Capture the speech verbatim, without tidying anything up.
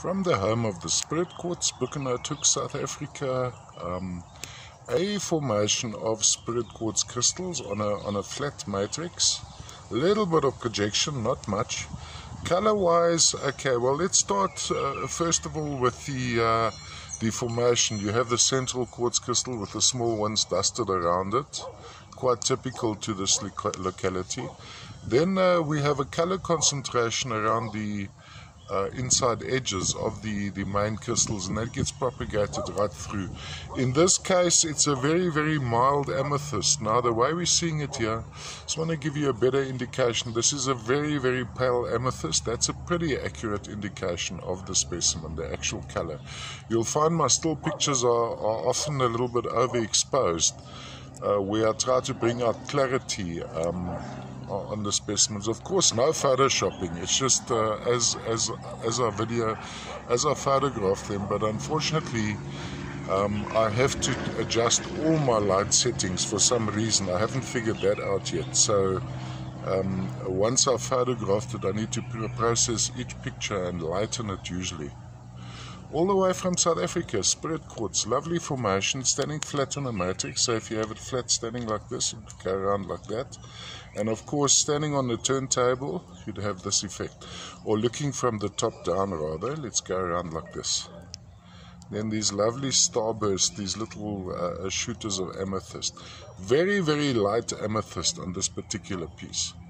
from the home of the Spirit Quartz, Buchananock, South Africa. Um, a formation of Spirit Quartz crystals on a, on a flat matrix. A little bit of projection, not much. Color wise, okay, well let's start uh, first of all with the, uh, the formation. You have the central quartz crystal with the small ones dusted around it, quite typical to this locality. Then uh, we have a color concentration around the uh, inside edges of the, the main crystals, and that gets propagated right through. In this case, it's a very, very mild amethyst. Now, the way we're seeing it here, I just want to give you a better indication. This is a very, very pale amethyst. That's a pretty accurate indication of the specimen, the actual color. You'll find my still pictures are, are often a little bit overexposed, uh, where I try to bring out clarity um, on the specimens. Of course, no photoshopping. It's just uh, as as as our video, as I photograph them. But unfortunately, um, I have to adjust all my light settings for some reason. I haven't figured that out yet. So um, once I've photographed it, I need to process each picture and lighten it usually. All the way from South Africa, Spirit Quartz, lovely formation, standing flat on a matrix. So if you have it flat standing like this, it would go around like that. And of course, standing on the turntable, you'd have this effect. Or looking from the top down rather, let's go around like this. Then these lovely starbursts, these little uh, shooters of amethyst. Very, very light amethyst on this particular piece.